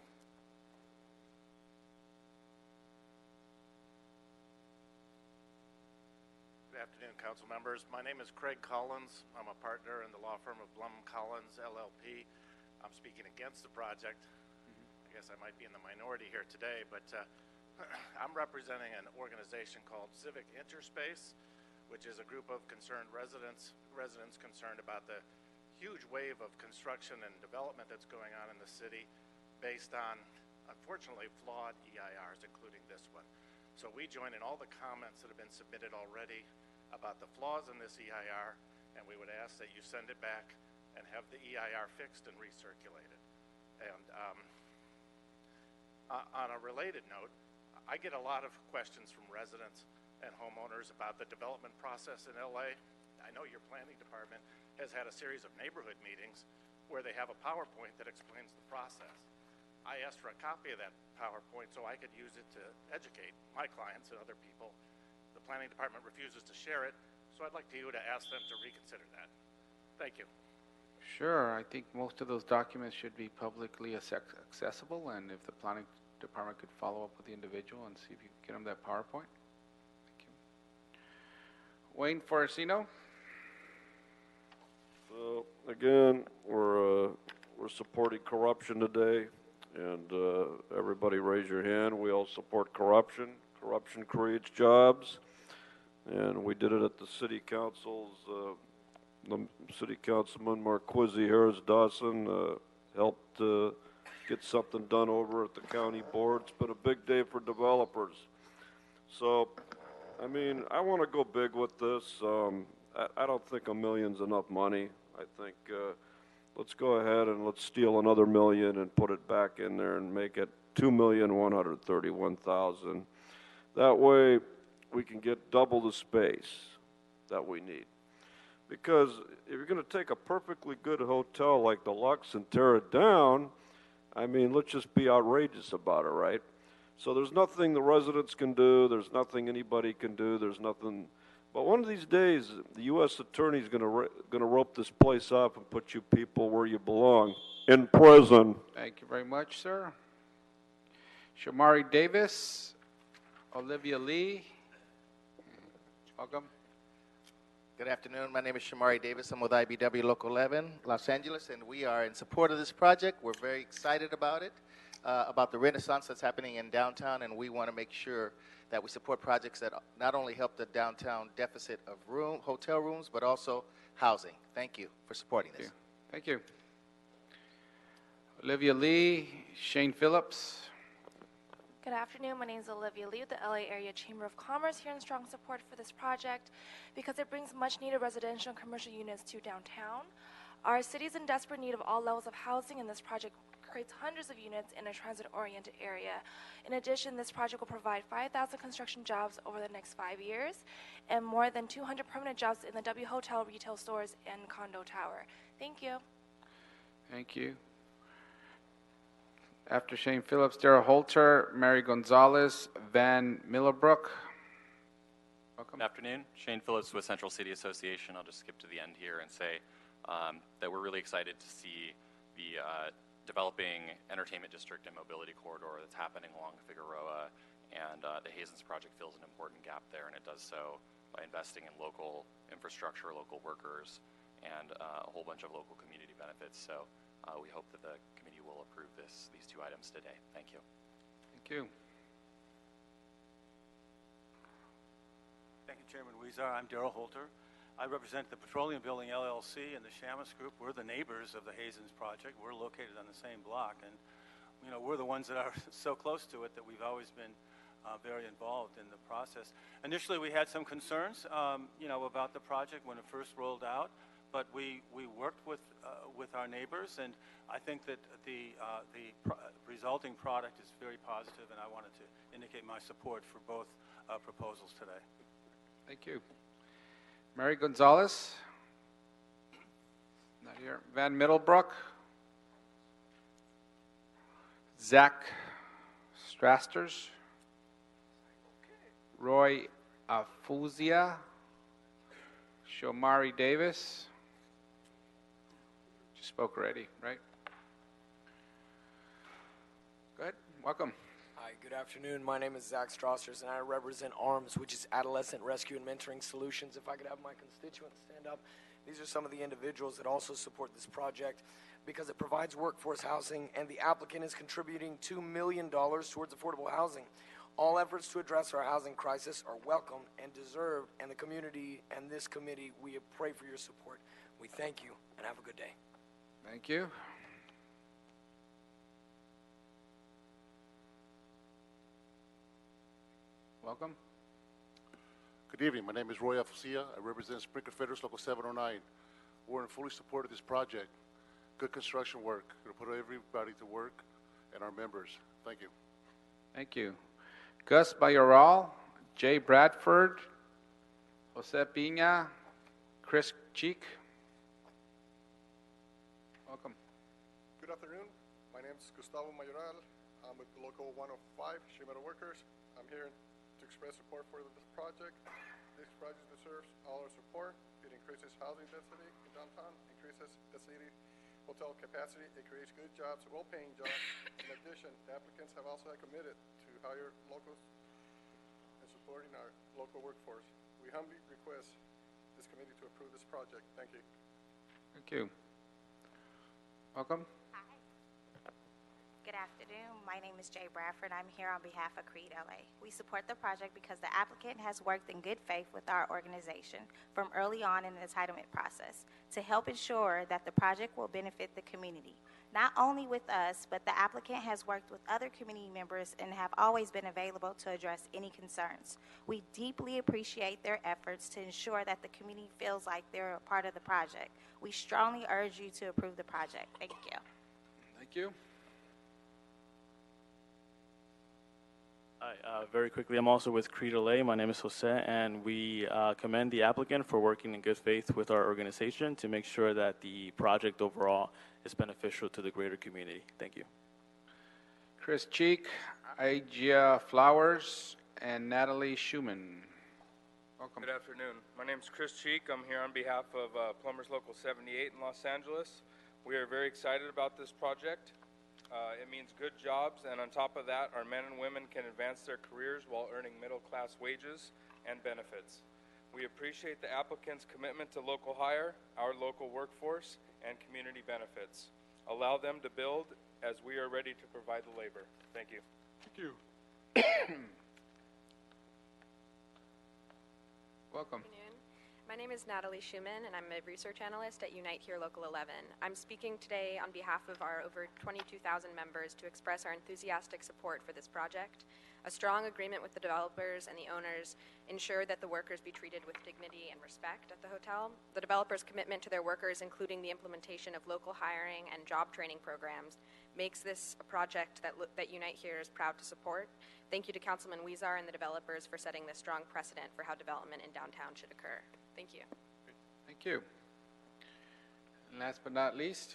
Good afternoon, council members. My name is Craig Collins. I'm a partner in the law firm of Blum Collins, L L P. I'm speaking against the project. I guess I might be in the minority here today, but uh, I'm representing an organization called Civic Interspace, which is a group of concerned residents, residents concerned about the huge wave of construction and development that's going on in the city based on, unfortunately, flawed E I Rs, including this one. So we join in all the comments that have been submitted already about the flaws in this E I R, and we would ask that you send it back and have the E I R fixed and recirculated. And um, uh, on a related note, I get a lot of questions from residents and homeowners about the development process in L A. I know your planning department has had a series of neighborhood meetings where they have a PowerPoint that explains the process. I asked for a copy of that PowerPoint so I could use it to educate my clients and other people. The planning department refuses to share it, so I'd like you to ask them to reconsider that. Thank you. Sure, I think most of those documents should be publicly acce- accessible, and if the planning department could follow up with the individual and see if you can get them that PowerPoint. Thank you. Wayne Forencino. So again, we're uh, we're supporting corruption today, and uh, everybody raise your hand. We all support corruption. Corruption creates jobs, and we did it at the city councils. Uh, the city councilman Marquisi Harris Dawson uh, helped uh, get something done over at the county board. It's been a big day for developers. So, I mean, I want to go big with this. Um, I, I don't think a million's enough money. I think uh, let's go ahead and let's steal another million and put it back in there and make it two million one hundred thirty-one thousand. That way, we can get double the space that we need. Because if you're going to take a perfectly good hotel like the Lux and tear it down, I mean, let's just be outrageous about it, right? So there's nothing the residents can do. There's nothing anybody can do. There's nothing. But one of these days, the U S attorney's going to going to rope this place up and put you people where you belong, in prison. Thank you very much, sir. Shamari Davis, Olivia Lee. Welcome. Good afternoon. My name is Shamari Davis. I'm with I B W Local eleven, Los Angeles, and we are in support of this project. We're very excited about it, uh, about the renaissance that's happening in downtown, and we want to make sure that we support projects that not only help the downtown deficit of room, hotel rooms, but also housing. Thank you for supporting this. Thank you. Olivia Lee, Shane Phillips. Good afternoon. My name is Olivia Lee with the L A Area Chamber of Commerce, here in strong support for this project because it brings much needed residential and commercial units to downtown. Our city is in desperate need of all levels of housing, and this project creates hundreds of units in a transit-oriented area. In addition, this project will provide five thousand construction jobs over the next five years and more than two hundred permanent jobs in the W Hotel, retail stores, and condo tower. Thank you. Thank you. After Shane Phillips, Darrell Holter, Mary Gonzalez, Van Millebrook. Welcome. Good afternoon. Shane Phillips with Central City Association. I'll just skip to the end here and say um, that we're really excited to see the uh, developing entertainment district and mobility corridor that's happening along Figueroa, and uh, the Hazens project fills an important gap there, and it does so by investing in local infrastructure, local workers, and uh, a whole bunch of local community benefits. So uh, we hope that the committee will approve this, these two items today. Thank you. Thank you. Thank you, Chairman Weezer. I'm Darrell Holter. I represent the Petroleum Building L L C and the Shamus Group. We're the neighbors of the Hazens project. We're located on the same block, and you know we're the ones that are so close to it that we've always been uh, very involved in the process. Initially, we had some concerns, um, you know, about the project when it first rolled out, but we we worked with uh, with our neighbors, and I think that the uh, the pro resulting product is very positive, and I wanted to indicate my support for both uh, proposals today. Thank you. Mary Gonzalez? Not here. Van Middlebrook? Zach Strasters? Roy Afuzia? Shomari Davis? You spoke already, right? Go ahead. Welcome. Hi, good afternoon. My name is Zach Strossers, and I represent ARMS, which is Adolescent Rescue and Mentoring Solutions. If I could have my constituents stand up. These are some of the individuals that also support this project because it provides workforce housing, and the applicant is contributing two million dollars towards affordable housing. All efforts to address our housing crisis are welcome and deserved, and the community and this committee, we pray for your support. We thank you, and have a good day. Thank you. Welcome. Good evening. My name is Roy Afuzia. I represent Sprinkler Federals Local seven oh nine. We're in fully support of this project. Good construction work. It'll put everybody to work and our members. Thank you. Thank you. Gus Mayoral, Jay Bradford, Jose Pina, Chris Cheek. Welcome. Good afternoon. My name is Gustavo Mayoral. I'm with the Local one oh five, Sheet Metal Workers. I'm here to express support for this project. This project deserves all our support. It increases housing density in downtown, increases the city hotel capacity, it creates good jobs, well-paying jobs. In addition, the applicants have also committed to hire locals and supporting our local workforce. We humbly request this committee to approve this project. Thank you. Thank you. Welcome. Good afternoon. My name is Jay Bradford. I'm here on behalf of Creed L A. We support the project because the applicant has worked in good faith with our organization from early on in the entitlement process to help ensure that the project will benefit the community. Not only with us, but the applicant has worked with other community members and have always been available to address any concerns. We deeply appreciate their efforts to ensure that the community feels like they're a part of the project. We strongly urge you to approve the project. Thank you. Thank you. Hi, uh, very quickly, I'm also with Creed L A. My name is Jose, and we uh, commend the applicant for working in good faith with our organization to make sure that the project overall is beneficial to the greater community. Thank you. Chris Cheek, Agia Flowers, and Natalie Schumann. Welcome. Good afternoon. My name is Chris Cheek. I'm here on behalf of uh, Plumbers Local seventy-eight in Los Angeles. We are very excited about this project. Uh, it means good jobs, and on top of that, our men and women can advance their careers while earning middle-class wages and benefits. We appreciate the applicant's commitment to local hire, our local workforce, and community benefits. Allow them to build as we are ready to provide the labor. Thank you. Thank you. Welcome. My name is Natalie Schumann, and I'm a research analyst at Unite Here Local eleven. I'm speaking today on behalf of our over twenty-two thousand members to express our enthusiastic support for this project. A strong agreement with the developers and the owners ensure that the workers be treated with dignity and respect at the hotel. The developers' commitment to their workers, including the implementation of local hiring and job training programs, makes this a project that, that Unite Here is proud to support. Thank you to Councilman Weezer and the developers for setting this strong precedent for how development in downtown should occur. Thank you. Thank you. And last but not least,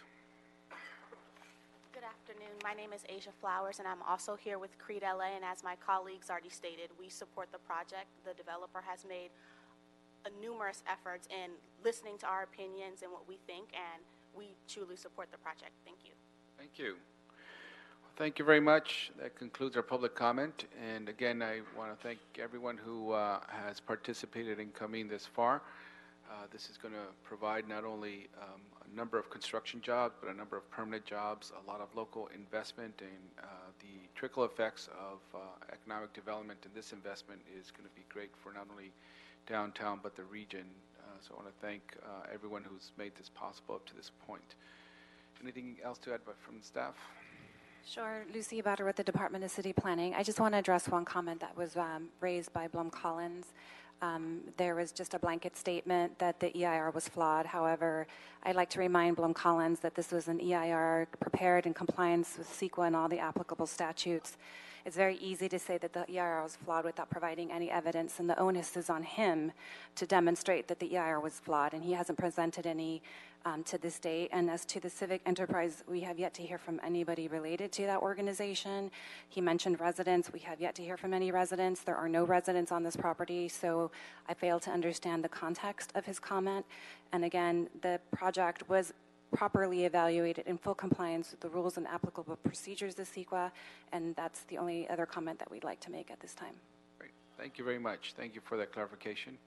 good afternoon. My name is Asia Flowers, and I'm also here with Creed L A, and as my colleagues already stated, we support the project. The developer has made uh, numerous efforts in listening to our opinions and what we think, and we truly support the project. Thank you. thank you. Thank you very much. That concludes our public comment. And again, I want to thank everyone who uh, has participated in coming this far. Uh, this is going to provide not only um, a number of construction jobs, but a number of permanent jobs, a lot of local investment, and uh, the trickle effects of uh, economic development in this investment is going to be great for not only downtown, but the region. Uh, so I want to thank uh, everyone who's made this possible up to this point. Anything else to add from staff? Sure. Lucy Butter with the Department of City Planning. I just want to address one comment that was um, raised by Blum Collins. Um, there was just a blanket statement that the E I R was flawed. However, I'd like to remind Blum Collins that this was an E I R prepared in compliance with CEQA and all the applicable statutes. It's very easy to say that the E I R was flawed without providing any evidence, and the onus is on him to demonstrate that the E I R was flawed, and he hasn't presented any um, to this date. And as to the civic enterprise, we have yet to hear from anybody related to that organization. He mentioned residents. We have yet to hear from any residents. There are no residents on this property, so I fail to understand the context of his comment. And again, the project was properly evaluated in full compliance with the rules and applicable procedures of CEQA, and that's the only other comment that we'd like to make at this time. Great. Thank you very much. Thank you for that clarification.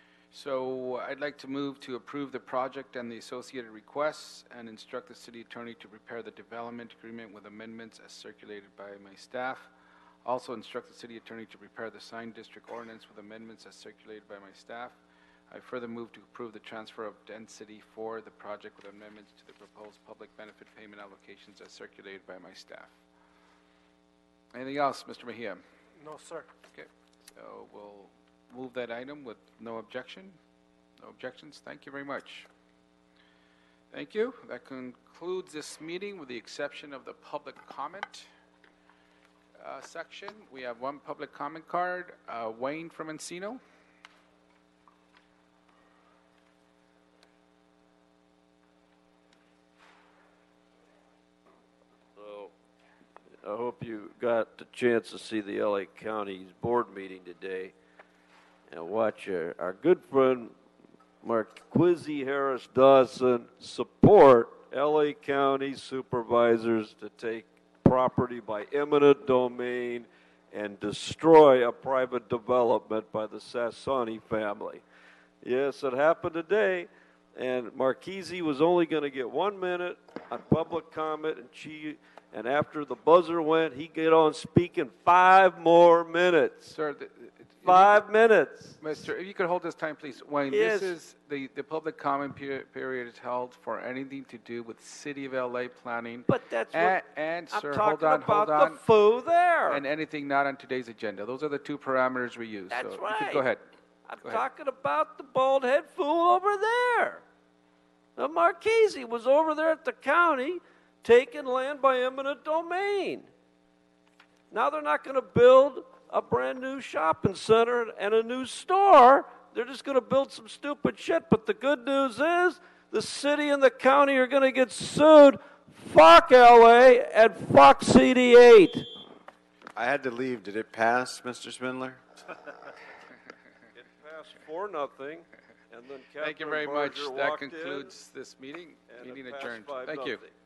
So I'd like to move to approve the project and the associated requests and instruct the city attorney to prepare the development agreement with amendments as circulated by my staff. Also instruct the city attorney to prepare the signed district ordinance with amendments as circulated by my staff. I further move to approve the transfer of density for the project with amendments to the proposed public benefit payment allocations as circulated by my staff. Anything else, Mister Mejia? No, sir. Okay, so we'll move that item with no objection. No objections. Thank you very much. Thank you. That concludes this meeting with the exception of the public comment uh, section. We have one public comment card. Uh, Wayne from Encino. I hope you got the chance to see the L A County's board meeting today and watch our, our good friend Marquizzi Harris Dawson support L A County supervisors to take property by eminent domain and destroy a private development by the Sassani family. Yes, it happened today, and Marquizzi was only going to get one minute on public comment, and she... And after the buzzer went, he get on speaking five more minutes. Sir, the, five minutes. Mister, if you could hold this time, please. Wayne, yes. This is the, the public comment period, period is held for anything to do with City of L A planning. But that's and, what and I'm sir, talking hold on, about hold on. the foo there. And anything not on today's agenda. Those are the two parameters we use. That's so right. You could go ahead. I'm go ahead. talking about the bald head fool over there. The Marchese was over there at the county taking land by eminent domain. Now they're not going to build a brand new shopping center and a new store. They're just going to build some stupid shit. But the good news is the city and the county are going to get sued. Fuck L A and fuck C D eight. I had to leave. Did it pass, Mister Spindler? It passed for nothing. And then Thank you Catherine very much. Barger That walked in, concludes this meeting. and it Meeting passed adjourned. five Thank you. nothing.